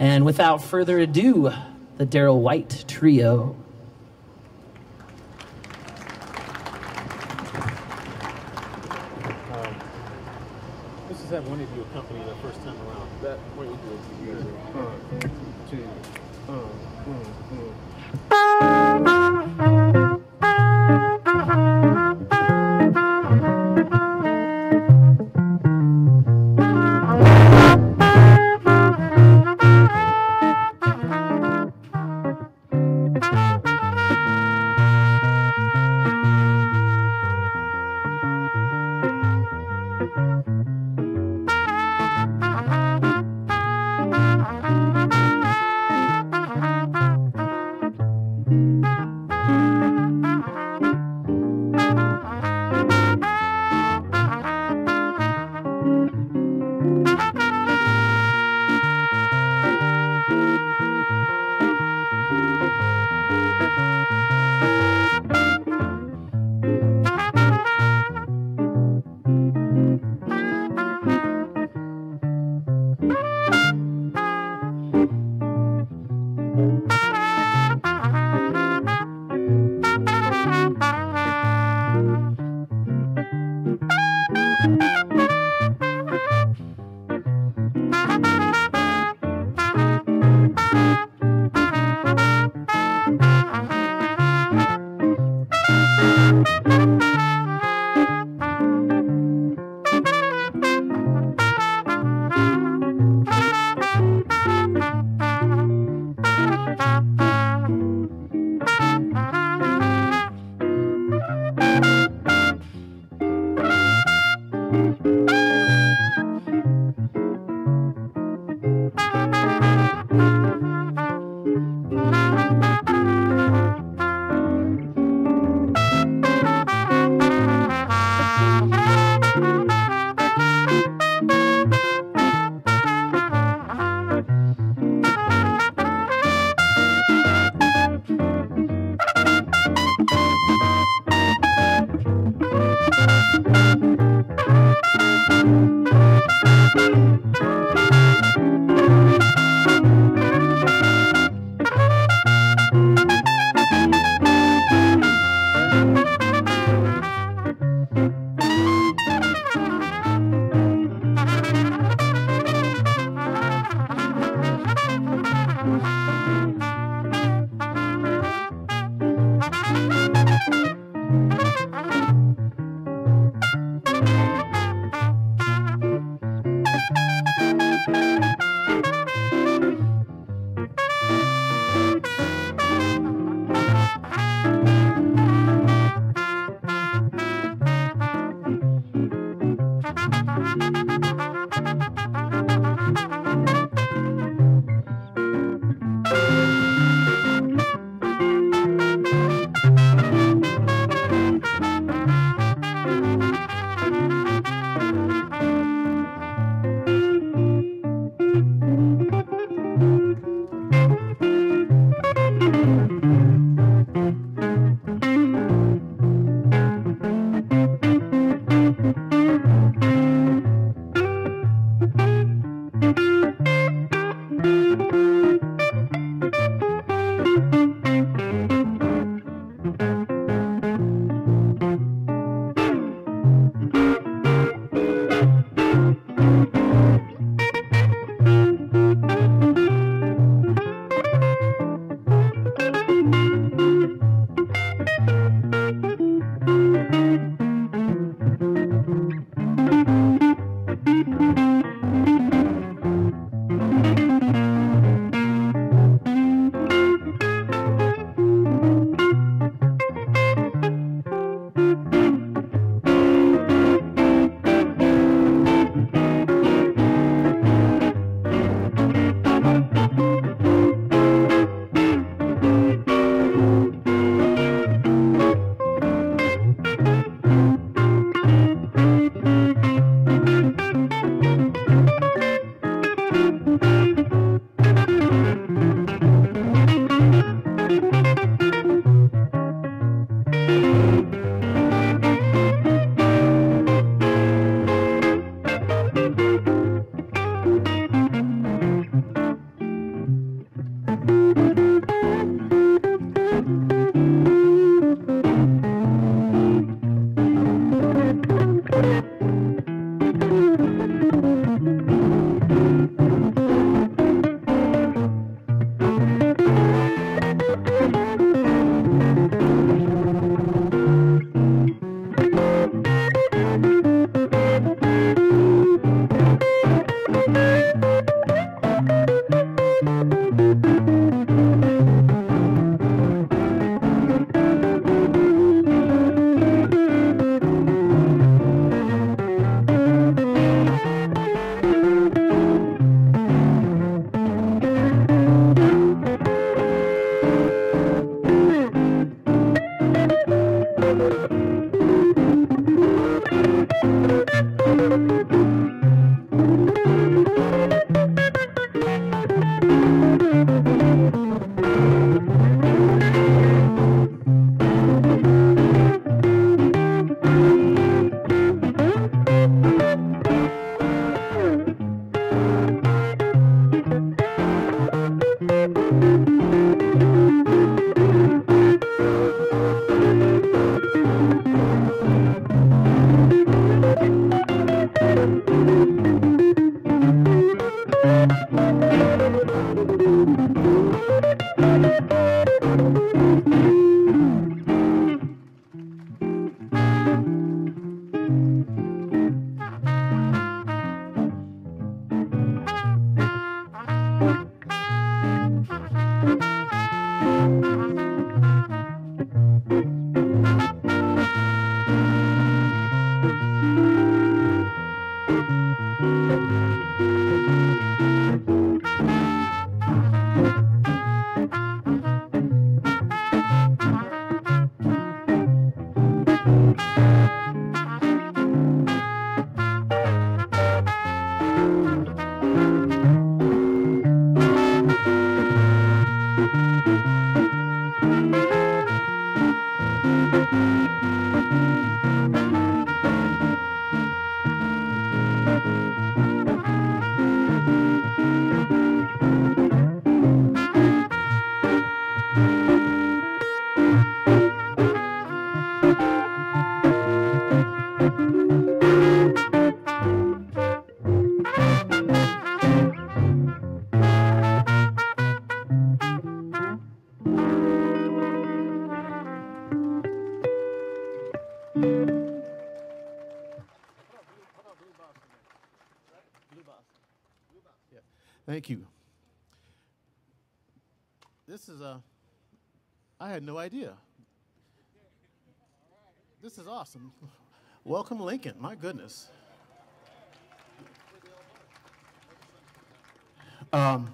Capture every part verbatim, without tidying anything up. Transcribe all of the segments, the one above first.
And without further ado, the Darryl White Trio. Um, this is that one of you accompany the first time around. That what you do is you guys are one, two, uh, mm, mm. Thank you. This is a, I had no idea. This is awesome. Welcome, Lincoln. My goodness. Um,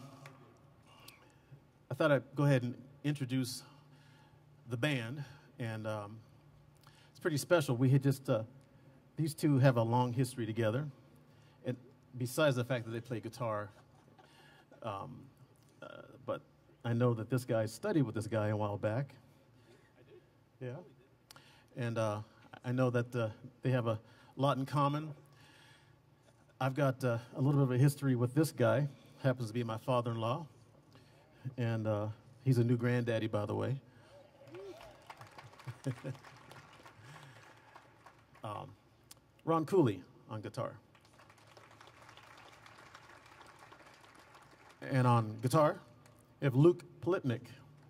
I thought I'd go ahead and introduce the band, and um, it's pretty special. We had just, uh, these two have a long history together, and besides the fact that they play guitar, um, uh, but I know that this guy studied with this guy a while back. I did. Yeah. And uh, I know that uh, they have a lot in common. I've got uh, a little bit of a history with this guy. Happens to be my father-in-law. And uh, he's a new granddaddy, by the way. um, Ron Cooley on guitar. And on guitar, we have Luke Politnik.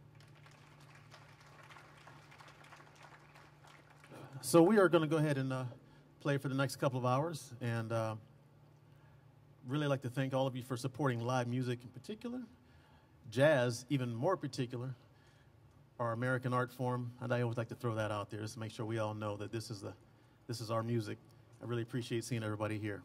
So we are going to go ahead and uh, play for the next couple of hours, and uh, really like to thank all of you for supporting live music in particular, jazz even more particular, our American art form, and I always like to throw that out there just to make sure we all know that this is the, this is our music. I really appreciate seeing everybody here.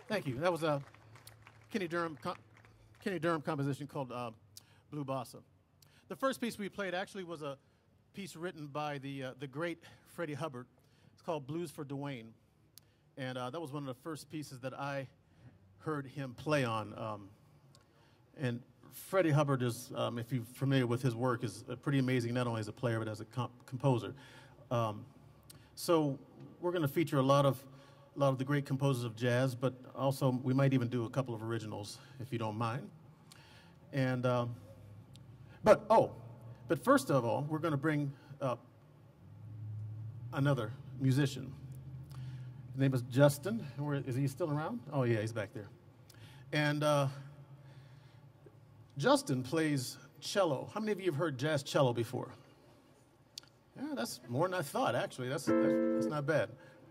Thank you. That was a Kenny Durham, co- Kenny Durham composition called uh, Blue Bossa. The first piece we played actually was a piece written by the, uh, the great Freddie Hubbard. It's called Blues for Dwayne. And uh, that was one of the first pieces that I heard him play on. Um, and Freddie Hubbard is, um, if you're familiar with his work, is uh, pretty amazing, not only as a player, but as a comp composer. Um, so we're going to feature a lot of a lot of the great composers of jazz, but also we might even do a couple of originals, if you don't mind. And, um, but, oh, but first of all, we're going to bring up another musician. His name is Justin. Where, is he still around? Oh, yeah, he's back there. And uh, Justin plays cello. How many of you have heard jazz cello before? Yeah, that's more than I thought, actually. That's, that's, that's not bad.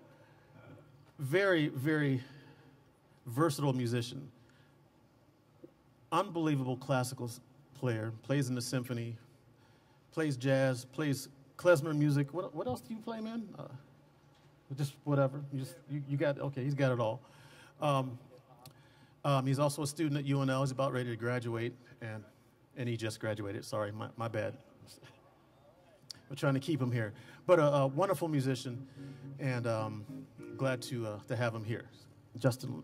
Very, very versatile musician. Unbelievable classical player. Plays in the symphony. Plays jazz. Plays klezmer music. What, what else do you play, man? Uh, just whatever. You, just, you, you got, okay, he's got it all. Um, um, he's also a student at U N L. He's about ready to graduate. And, and he just graduated. Sorry, my, my bad. We're trying to keep him here. But a, a wonderful musician. And um, glad to, uh, to have him here. Justin.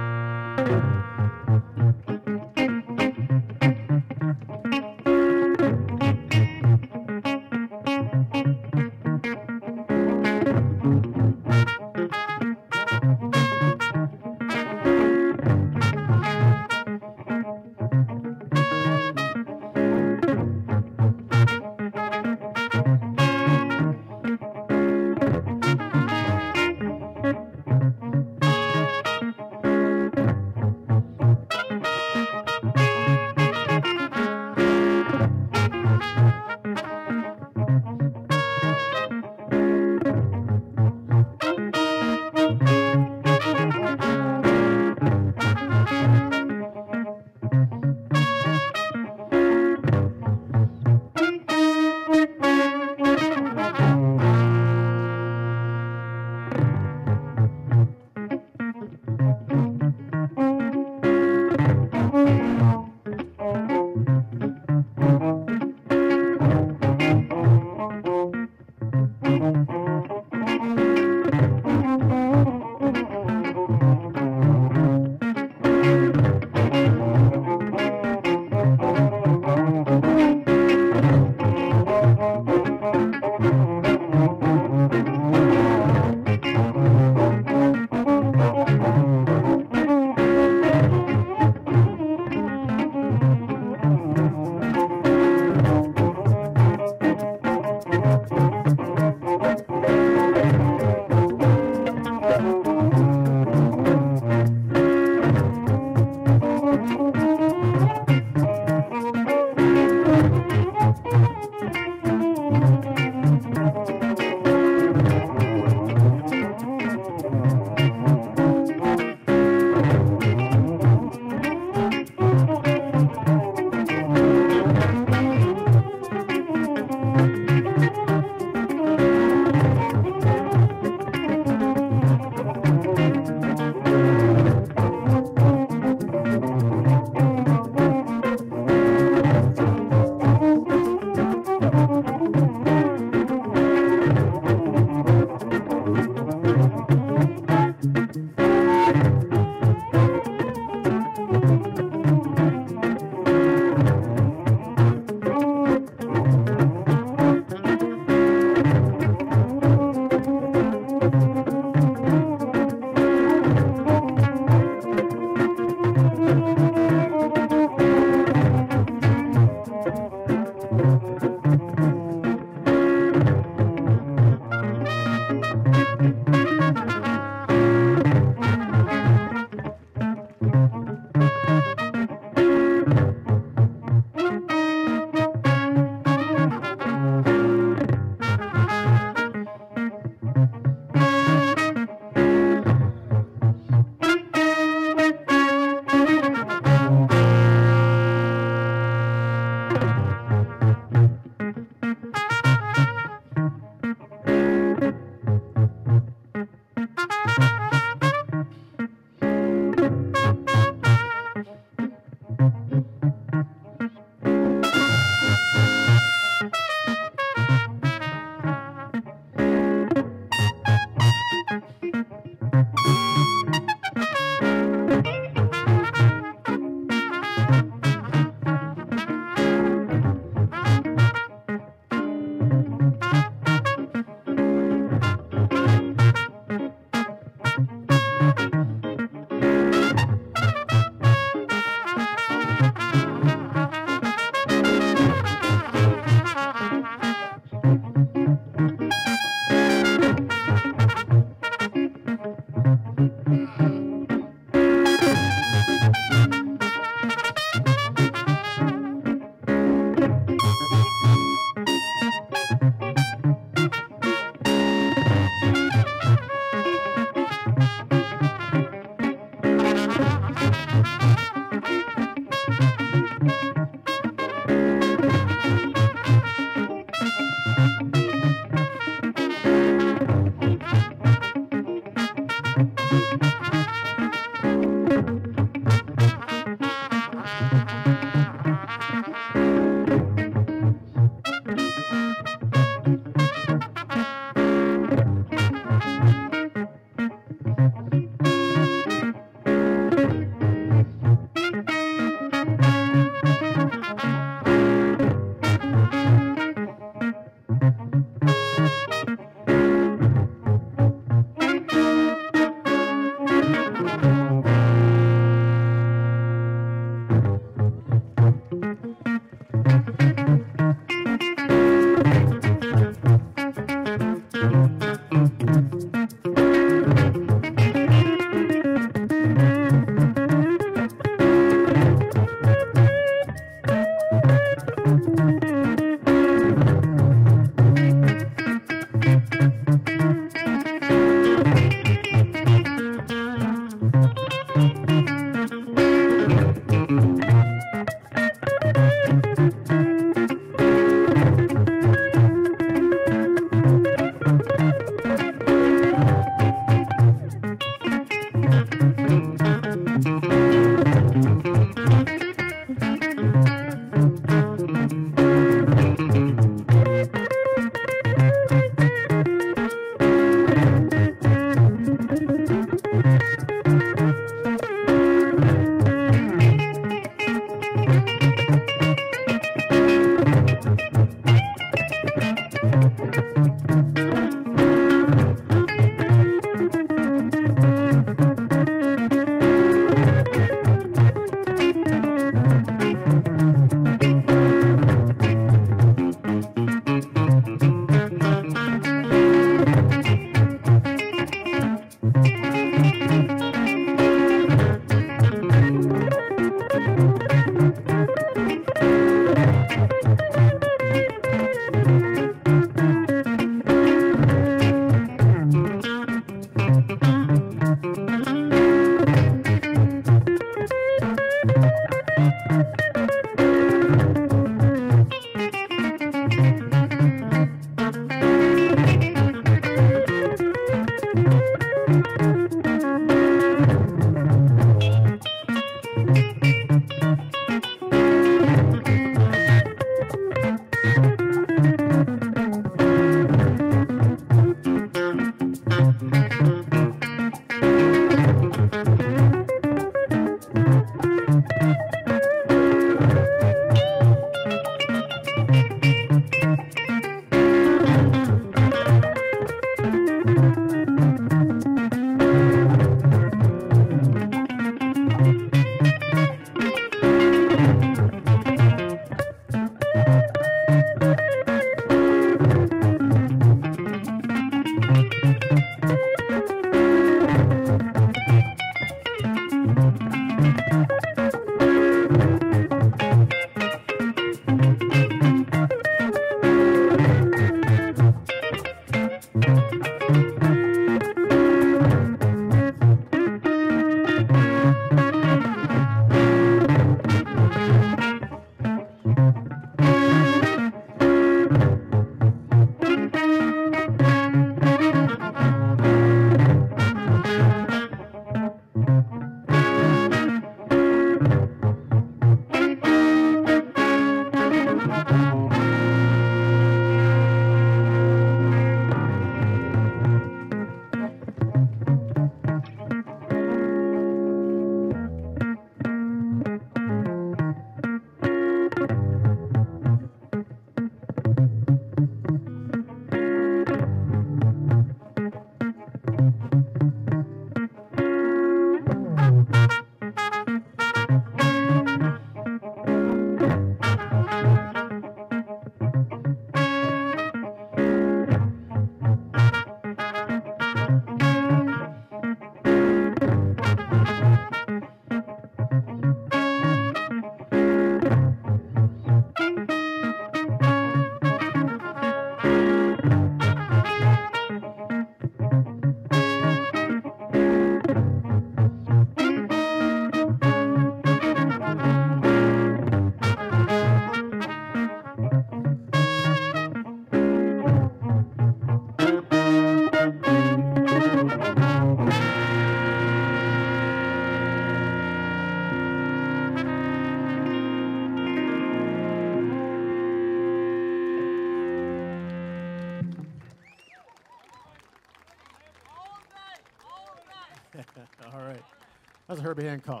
All right. That's Herbie Hancock.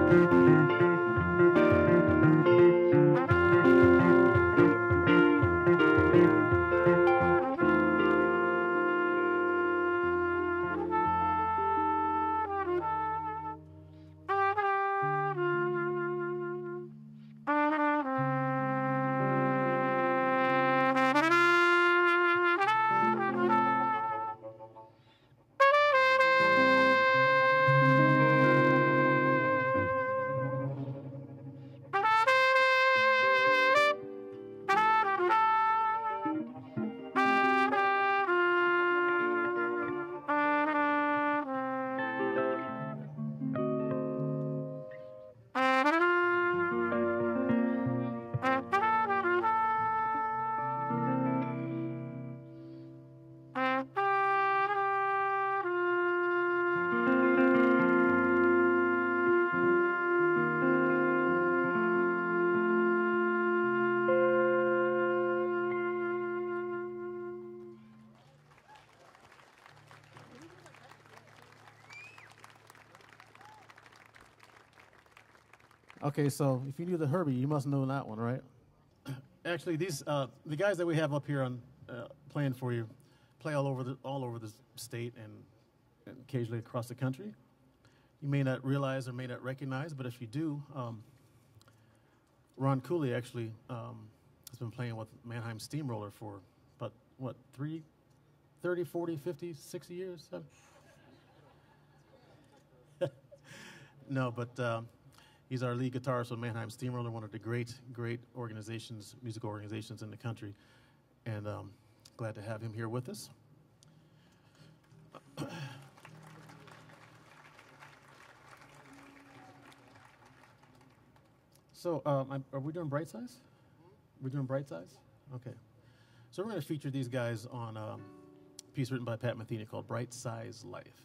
Okay, so if you knew the Herbie, you must know that one, right? Actually, these uh, the guys that we have up here on uh, playing for you play all over the all over the state and, and occasionally across the country. You may not realize or may not recognize, but if you do, um, Ron Cooley actually um, has been playing with Mannheim Steamroller for about what three, thirty, forty, fifty, sixty years. No, but. Um, He's our lead guitarist with Mannheim Steamroller, one of the great, great organizations, musical organizations in the country. And um, glad to have him here with us. So um, are we doing Bright Size? We're doing Bright Size? Okay. So we're going to feature these guys on um, a piece written by Pat Metheny called Bright Size Life.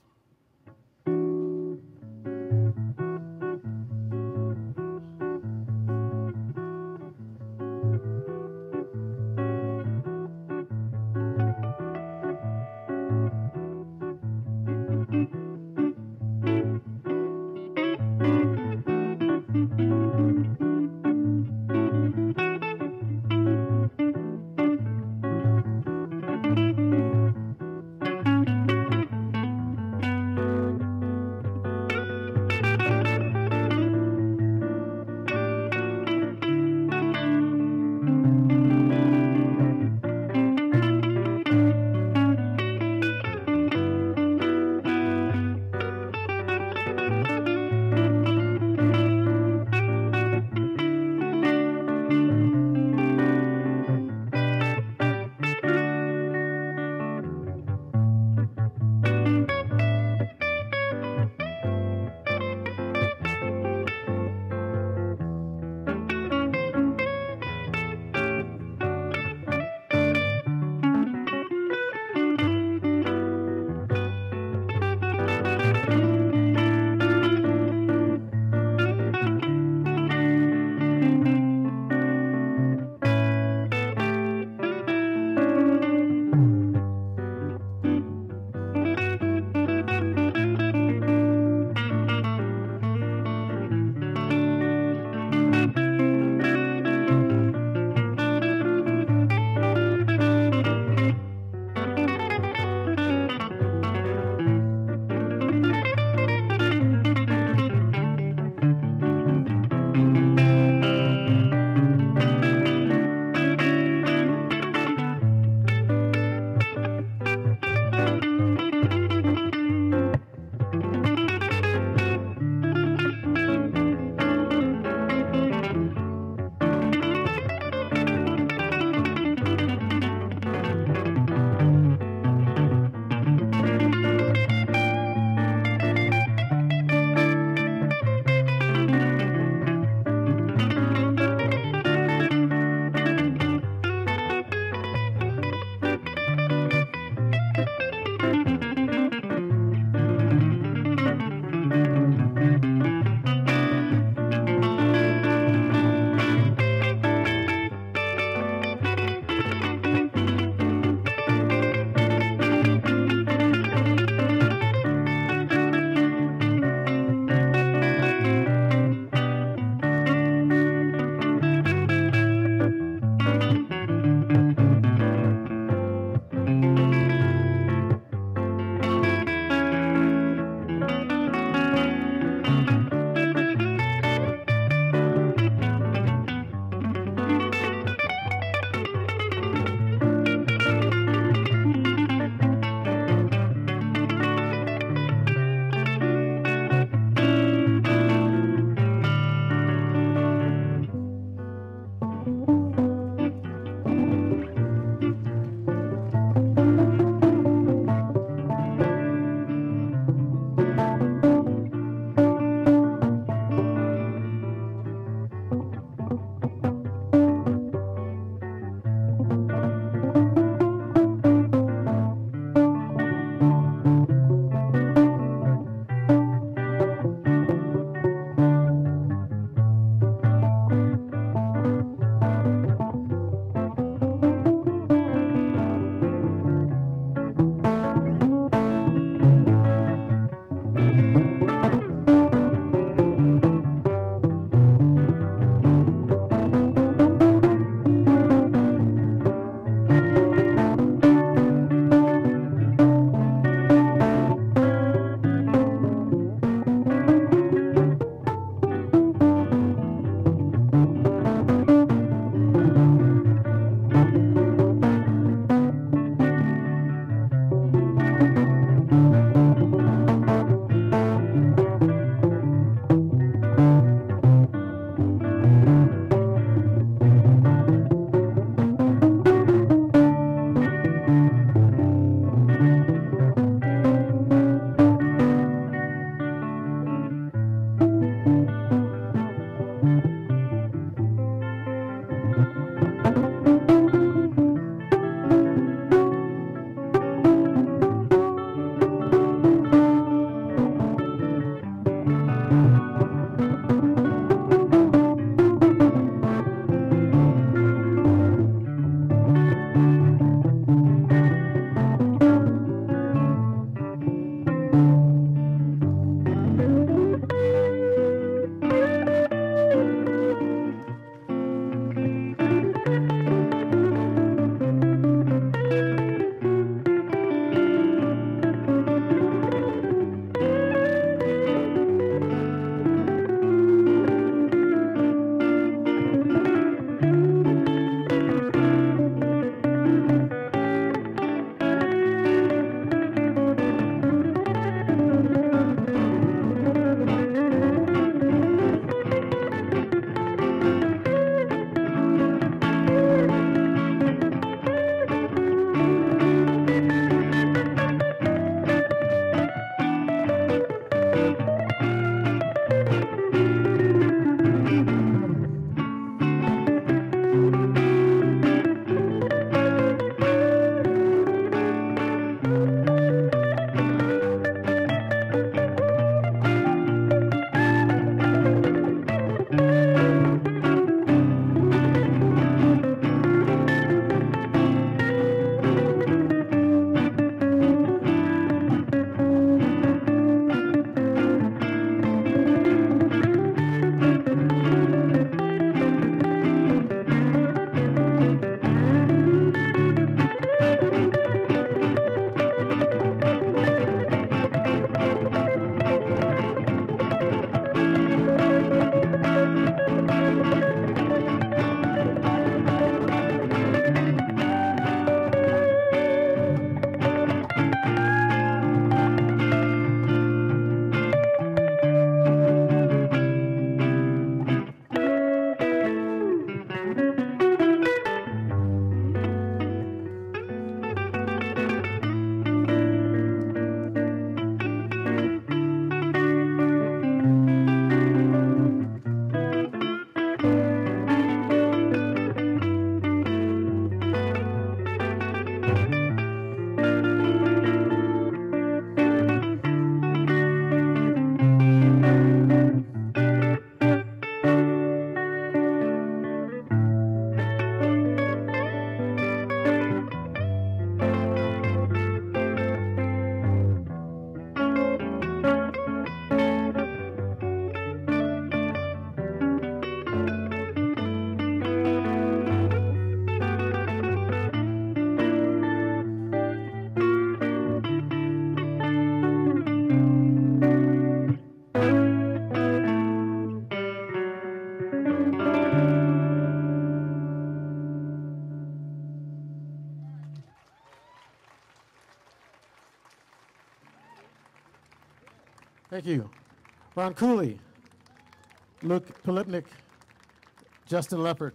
Thank you. Ron Cooley, Luke Polipnik, Justin Leppert.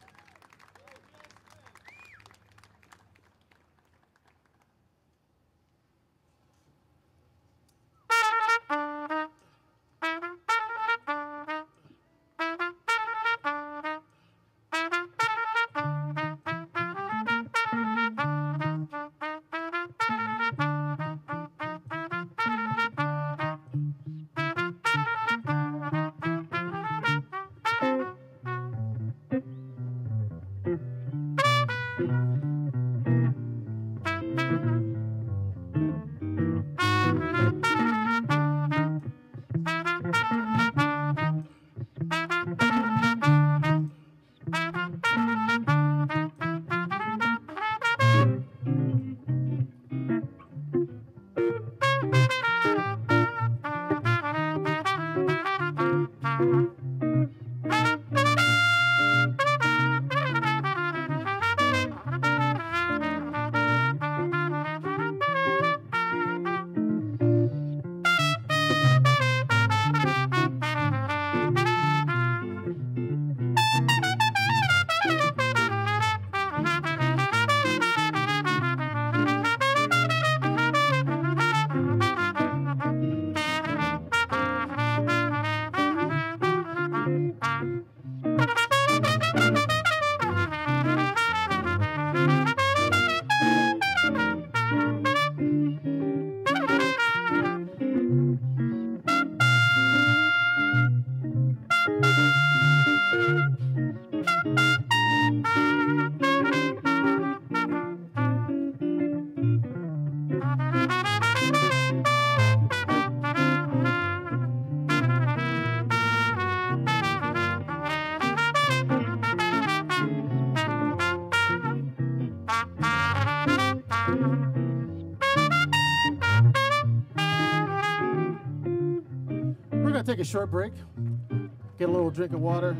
Take a short break, get a little drink of water,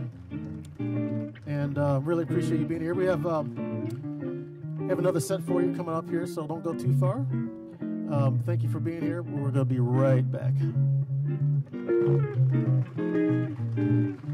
and uh, really appreciate you being here. We have um, have another set for you coming up here, so don't go too far. Um, thank you for being here. We're going to be right back.